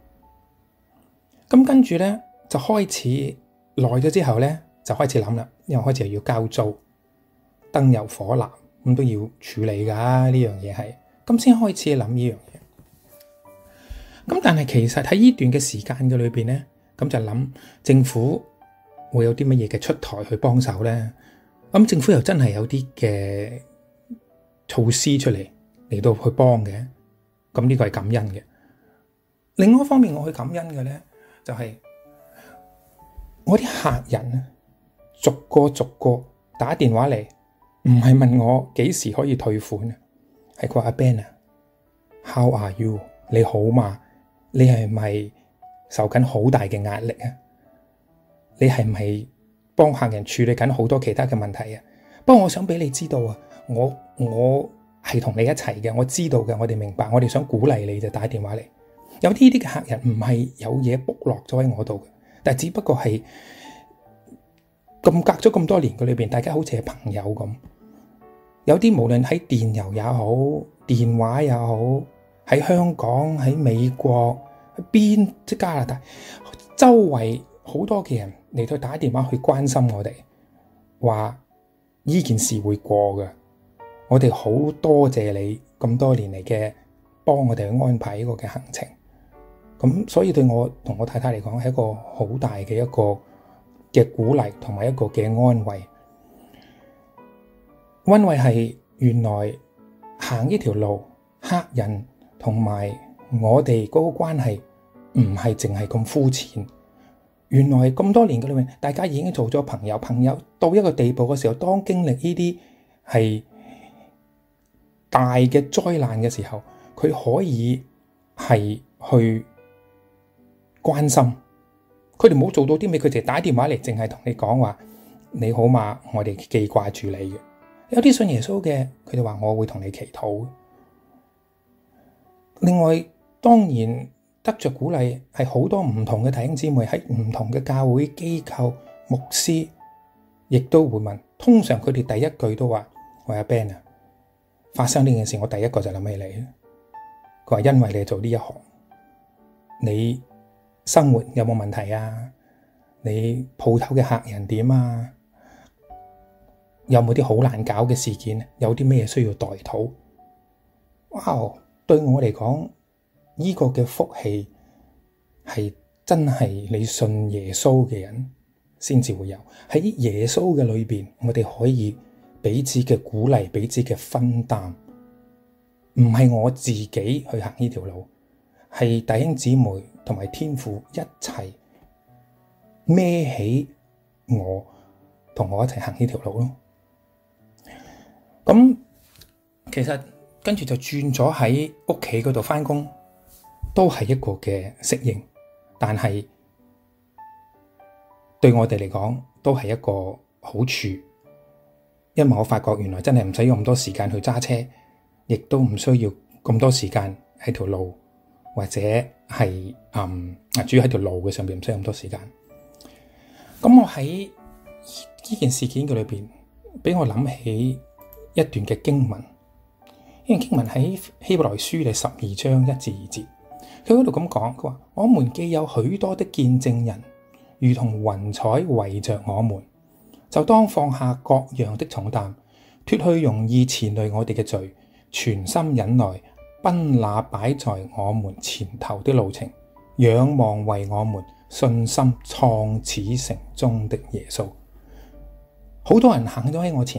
Speaker 7: 咁跟住咧就開始耐咗之後咧，就開始諗啦，因為開始又要交租、燈油火蠟咁都要處理㗎，呢樣嘢係咁先開始諗呢樣嘢。咁但係其實喺呢段嘅時間嘅裏邊咧，咁就諗政府會有啲乜嘢嘅出台去幫手咧。咁政府又真係有啲嘅措施出嚟到去幫嘅，咁呢個係感恩嘅。另外一方面我去感恩嘅咧，就係我啲客人逐個打電話嚟，唔係問我幾時可以退款啊，係佢話阿 Ben 啊 ，How are you？ 你好嘛？你係咪受緊好大嘅壓力啊？你係唔係幫客人處理緊好多其他嘅問題啊？不過我想俾你知道啊，我係同你一齊嘅，我知道嘅，我哋明白，我哋想鼓勵你就打電話嚟。有啲嘅客人唔係有嘢 book 落咗喺我度嘅，但係只不過係隔咗咁多年嘅裏邊，大家好似係朋友咁。有啲無論喺電郵也好，電話也好，喺香港、喺美國、喺即加拿大，周圍好多嘅人嚟到打電話去關心我哋，話呢件事會過嘅。我哋好多謝你咁多年嚟嘅幫我哋去安排呢個嘅行程。咁所以對我同我太太嚟講係一個好大嘅一個嘅鼓勵同埋一個嘅安慰。安慰係原來行呢條路，客人同埋我哋嗰個關係唔係淨係咁膚淺。原來咁多年嘅裏面，大家已經做咗朋友，朋友到一個地步嘅時候，當經歷呢啲係大嘅災難嘅時候，佢可以係去關心。佢哋冇做到啲咩，佢哋打電話嚟，淨係同你講話你好嘛，我哋記掛住你嘅。有啲信耶穌嘅，佢哋話我會同你祈禱。另外，當然得着鼓勵係好多唔同嘅弟兄姊妹喺唔同嘅教會機構牧師，亦都會問。通常佢哋第一句都話：喂，阿 Ben 啊，發生呢件事，我第一個就諗起你。佢話因為你做呢一行，你生活有冇問題啊？你鋪頭嘅客人點啊？有冇啲好難搞嘅事件？有啲咩需要代禱？哇！對我嚟講，呢個嘅福氣係真係你信耶穌嘅人先至會有。喺耶穌嘅裏邊，我哋可以彼此嘅鼓勵，彼此嘅分擔，唔係我自己去行呢條路，係弟兄姊妹同埋天父一齊孭起我，同我一齊行呢條路咯。咁其實跟住就轉咗喺屋企嗰度返工，都係一個嘅適應，但係對我哋嚟講都係一個好處，因為我發覺原來真係唔使用咁多時間去揸車，亦都唔需要咁多時間喺條路，或者係主要喺條路嘅上邊唔需要咁多時間。咁我喺呢件事件嘅裏邊，俾我諗起一段嘅經文。呢段經文喺希伯來書第12章1至2節，佢嗰度咁講，佢話：我們既有許多的見證人，如同雲彩圍着我們，就當放下各樣的重擔，脫去容易纏累我哋嘅罪，全心忍耐，奔那擺在我們前頭的路程，仰望為我們信心創始成終的耶穌。好多人行咗喺我前邊，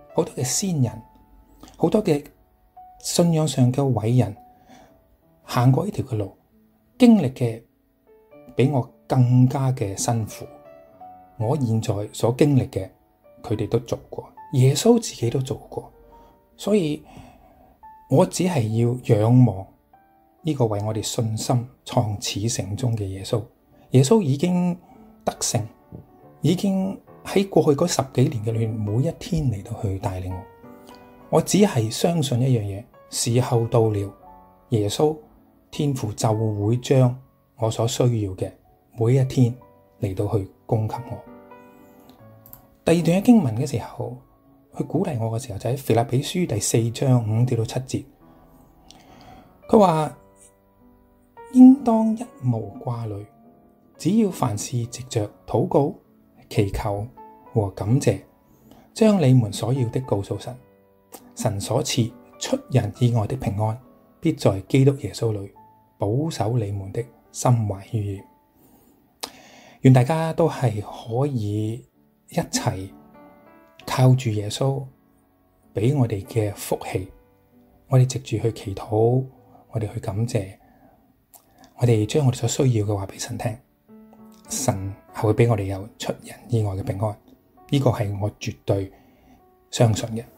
Speaker 7: 好多嘅先人，好多嘅信仰上嘅偉人行過呢條嘅路，經歷嘅比我更加嘅辛苦。我現在所經歷嘅，佢哋都做過，耶穌自己都做過，所以我只係要仰望呢個為我哋信心創始成終嘅耶穌。耶穌已經得勝，已經喺過去嗰10幾年嘅裏面，每一天嚟到去帶領我。我只係相信一樣嘢，時候到了，耶穌天父就會將我所需要嘅每一天嚟到去供給我。第二段嘅經文嘅時候，去鼓勵我嘅時候，就喺腓立比書第4章5至7節，佢話應當一無掛慮，只要凡事藉着禱告、祈求和感謝，將你們所要的告訴神，神所賜出人意外的平安，必在基督耶穌裏保守你們的心懷意念。願大家都係可以一齊靠住耶穌俾我哋嘅福氣，我哋藉住去祈禱，我哋去感謝，我哋將我哋所需要嘅話俾神聽，神係會俾我哋有出人意外嘅平安，呢個係我絕對相信嘅。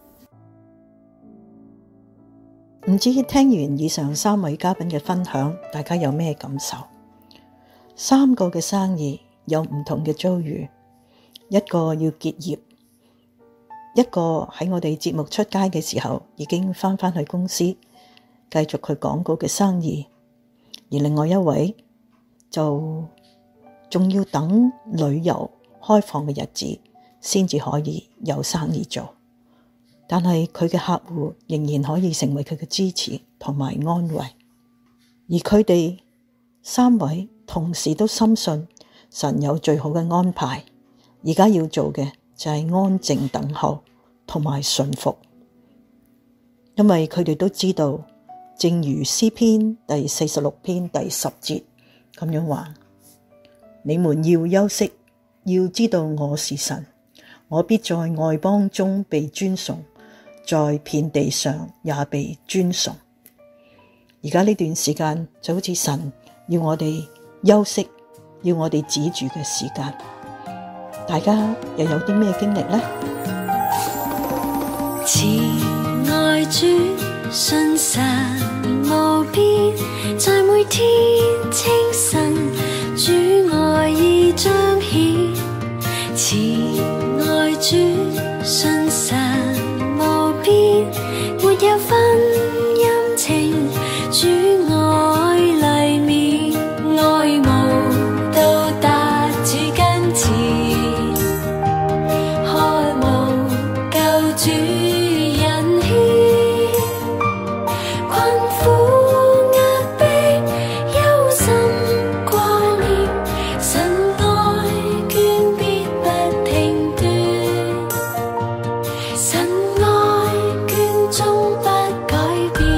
Speaker 4: 唔知聽完以上3位嘉賓嘅分享，大家有咩感受？3個嘅生意有唔同嘅遭遇，一個要結業，一個喺我哋節目出街嘅時候已經返去公司繼續佢廣告嘅生意，而另外一位就仲要等旅遊開放嘅日子先至可以有生意做，但係佢嘅客戶仍然可以成為佢嘅支持同埋安慰，而佢哋3位同時都深信神有最好嘅安排，而家要做嘅就係安靜等候同埋順服，因為佢哋都知道，正如詩篇第46篇第10節咁樣話，你們要休息，要知道我是神，我必在外邦中被尊崇，在遍地上也被尊崇。而家呢段時間就好似神要我哋休息，要我哋止住嘅時間，大家又有啲咩經歷呢？
Speaker 3: 慈愛主信實無邊，在每天清晨主愛已彰顯。慈愛主信實無邊，沒有分陰晴，主愛黎面，愛慕到達主跟前，渴慕救主引牽，困苦壓迫憂心掛念，神愛眷必不停斷，神愛眷終不改變。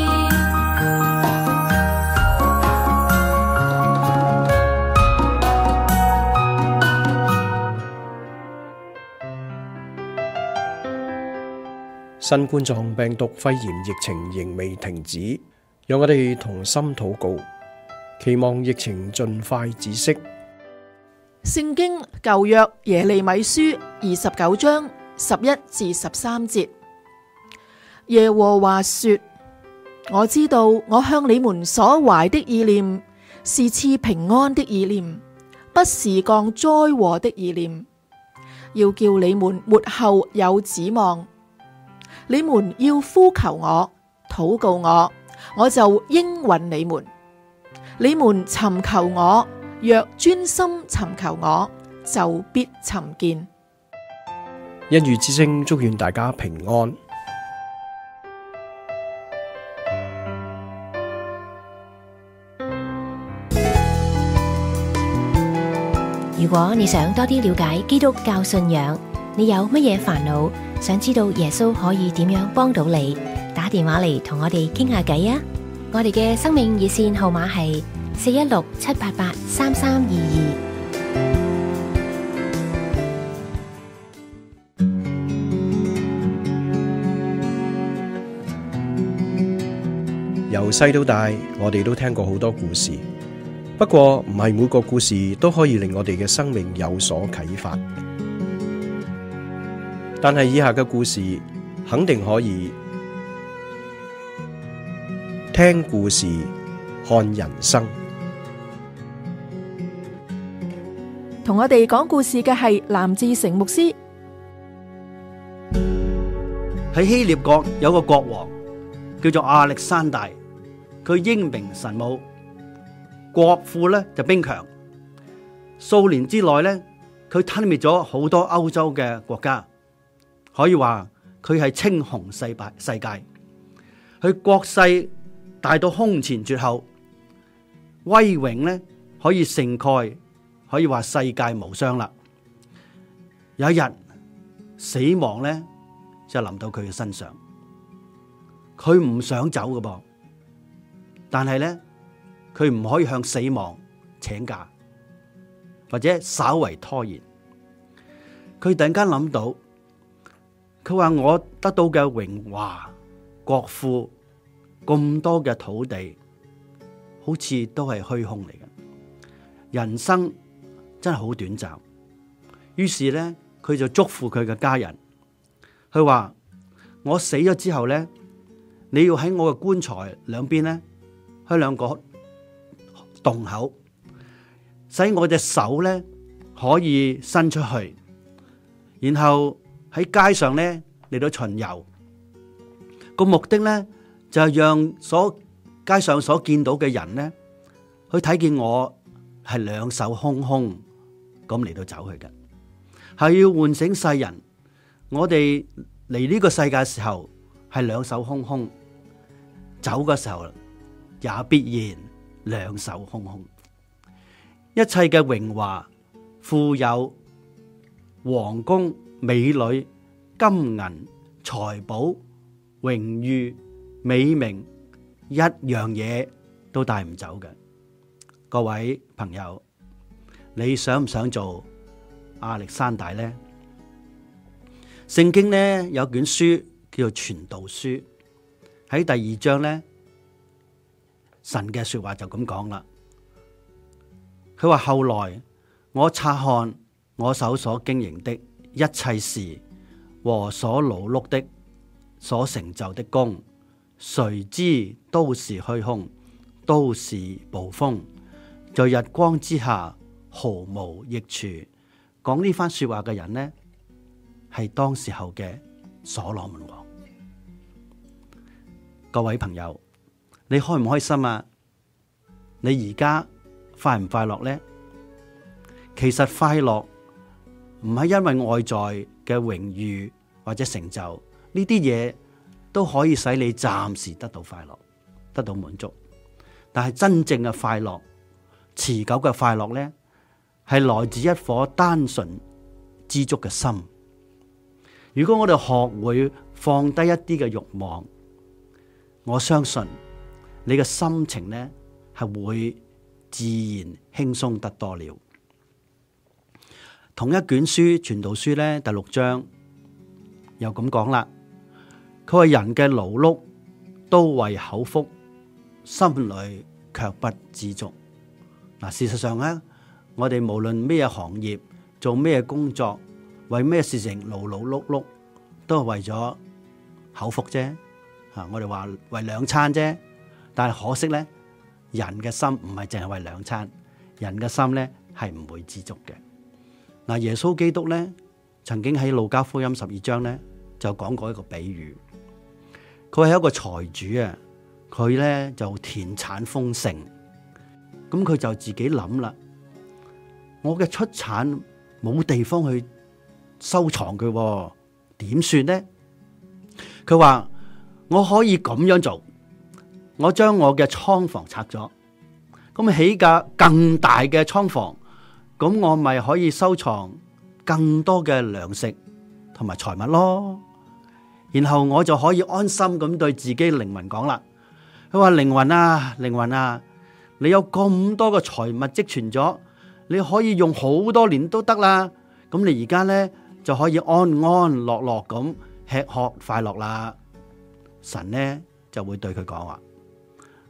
Speaker 1: 新冠狀病毒肺炎疫情仍未停止，讓我哋同心禱告，期望疫情盡快止息。
Speaker 8: 聖經舊約耶利米書29章11至13節，耶和華說：我知道我向你們所懷的意念是賜平安的意念，不是降災禍的意念，要叫你們末後有指望。你們要呼求我，禱告我，我就應允你們。你們尋求我，若專心尋求我，就必尋見。
Speaker 1: 恩雨之聲祝願大家平安。
Speaker 2: 如果你想多啲了解基督教信仰，你有乜嘢煩惱，想知道耶穌可以點樣幫到你，打電話嚟同我哋傾下偈啊！我哋嘅生命熱線號碼係416-788-3322。
Speaker 1: 細到大，我哋都聽過好多故事，不過唔係每個故事都可以令我哋嘅生命有所啟發。但係以下嘅故事肯定可以聽故事看人生。
Speaker 8: 同我哋講故事嘅係藍志成牧師。
Speaker 9: 喺希臘國有個國王叫做亞歷山大，佢英明神武，國富咧就兵強。數年之內咧，佢吞滅咗好多歐洲嘅國家，可以話佢係稱雄世界。佢國勢大到空前絕後，威榮咧可以盛蓋，可以話世界無雙啦。有一日，死亡咧就臨到佢嘅身上，佢唔想走㗎噃，但係咧佢唔可以向死亡請假，或者稍為拖延。佢突然間諗到，佢話我得到嘅榮華國富咁多嘅土地，好似都係虛空嚟嘅，人生真係好短暫。於是咧，佢就囑咐佢嘅家人，佢話我死咗之後咧，你要喺我嘅棺材兩邊咧開兩個洞口，使我隻手咧可以伸出去，然後喺街上咧嚟到巡遊。個目的咧就係讓街上所見到嘅人咧，去睇見我係兩手空空咁嚟到走去嘅，係要喚醒世人，我哋嚟呢個世界嘅時候係兩手空空，走嘅時候也必然兩手空空。一切嘅榮華富有、皇宮美女、金銀財寶、榮譽美名，一樣嘢都帶唔走嘅。各位朋友，你想唔想做亞歷山大呢？聖經呢有卷書叫做傳道書，喺第2章呢，神嘅說話就咁講啦。佢話，後來我察看我手所經營的一切事和所勞碌的、所成就的功，誰知都是虛空，都是捕風，在日光之下毫無益處。講呢番說話嘅人呢，係當時候嘅所羅門王。各位朋友，你開唔開心啊？你而家快唔快樂呢？其實快樂唔係因為外在嘅榮譽或者成就，呢啲嘢都可以使你暫時得到快樂，得到滿足。但係真正嘅快樂、持久嘅快樂呢，係來自一顆單純知足嘅心。如果我哋學會放低一啲嘅慾望，我相信你嘅心情呢係會自然輕鬆得多了。同一卷書《傳道書》呢第6章又咁講啦，佢話人嘅勞碌都為口腹，心裏卻不知足。嗱，事實上咧，我哋無論咩行業，做咩工作，為咩事情勞勞碌碌，都係為咗口腹啫。我哋話為兩餐啫，但係可惜咧，人嘅心唔係淨係為兩餐，人嘅心咧係唔會知足嘅。嗱，耶穌基督咧曾經喺路加福音12章咧就講過一個比喻，佢係一個財主啊，佢咧就田產豐盛，咁佢就自己諗啦，我嘅出產冇地方去收藏佢，點算呢？佢話我可以咁樣做，我將我嘅倉房拆咗，咁起架更大嘅倉房，咁我咪可以收藏更多嘅糧食同埋財物咯。然後我就可以安心咁對自己靈魂講啦。佢話靈魂啊，靈魂啊，你有咁多嘅財物積存咗，你可以用好多年都得啦。咁你而家呢，就可以安安樂樂咁吃喝快樂啦。神呢就會對佢講話：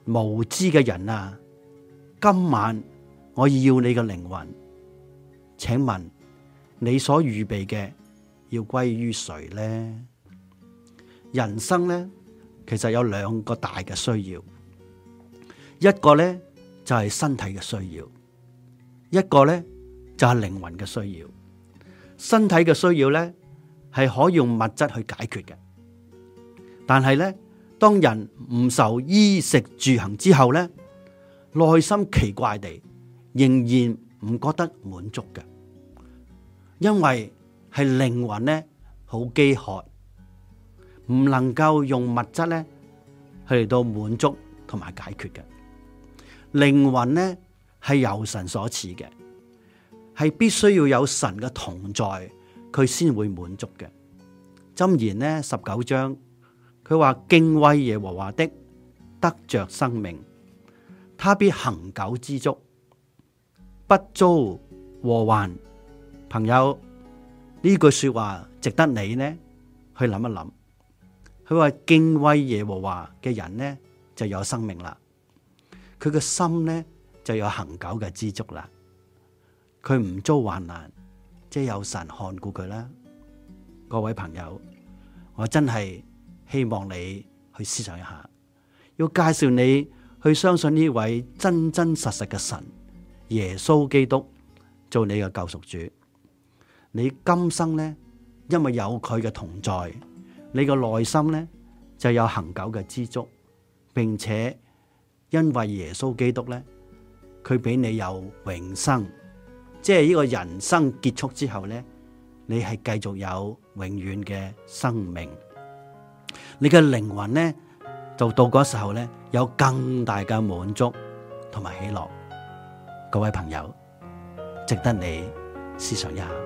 Speaker 9: 無知嘅人啊，今晚我要你嘅靈魂，請問你所預備嘅要歸於誰呢？人生呢，其實有兩個大嘅需要，一個呢就係身體嘅需要，一個呢就係靈魂嘅需要。身體嘅需要呢係可以用物質去解決嘅，但係呢，當人唔受衣食住行之後呢，內心奇怪地仍然唔覺得滿足嘅，因為係靈魂呢好飢渴，唔能夠用物質呢去嚟到滿足同埋解決嘅。靈魂呢係由神所賜嘅，係必須要有神嘅同在，佢先會滿足嘅。箴言呢19章，佢話敬畏耶和華的得着生命，他必恒久知足，不遭禍患。朋友，呢句說話值得你呢去諗一諗。佢話敬畏耶和華嘅人呢就有生命啦，佢嘅心呢就有恒久嘅知足啦，佢唔遭患難，即係有神看顧佢啦。各位朋友，我真係希望你去思想一下，要介紹你去相信呢位真真實實嘅神耶穌基督做你嘅救贖主。你今生呢，因為有佢嘅同在，你嘅內心呢就有恒久嘅知足，並且因為耶穌基督呢，佢俾你有永生，即係呢個人生結束之後呢，你係繼續有永遠嘅生命。你嘅靈魂呢，就到嗰時候呢，有更大嘅滿足同埋喜樂。各位朋友，值得你思想一下。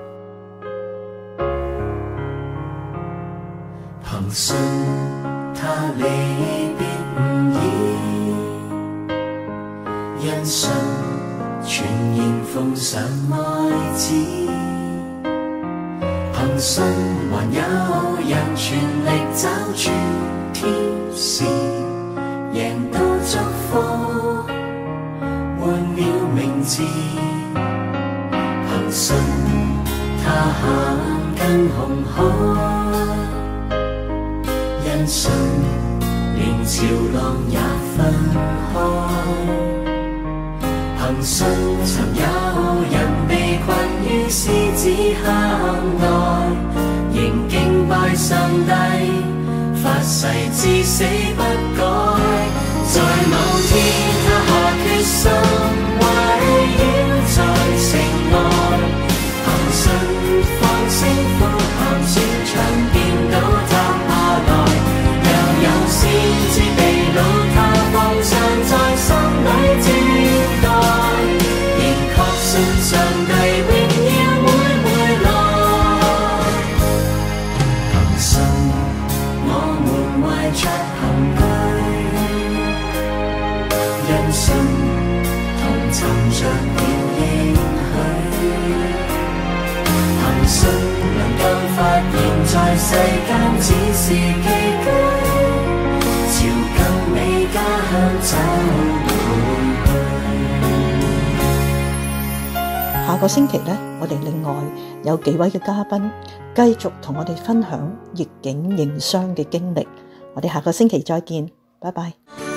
Speaker 3: 憑信他離別唔易，因信全然奉上愛子。憑信還有人全力找住天使，贏到祝福，換了名字。憑信他行近紅海，因信連潮浪也分開。憑信曾有人被困於獅子坑內，仍敬拜上帝，發誓至死不改。在某天他下決心，圍繞在城外，憑信放聲呼喊，全場見到他下來。又有先知被擄，他放上在心裏接待，仍確信上帝榮耀會回來。憑信我們懷着憑據，因信同尋着了應許，憑信能夠發現在世間只是寄居，朝更美家鄉走回去。
Speaker 4: 下個星期呢，我哋另外有幾位嘅嘉賓繼續同我哋分享逆境營商嘅經歷。我哋下個星期再見，拜拜。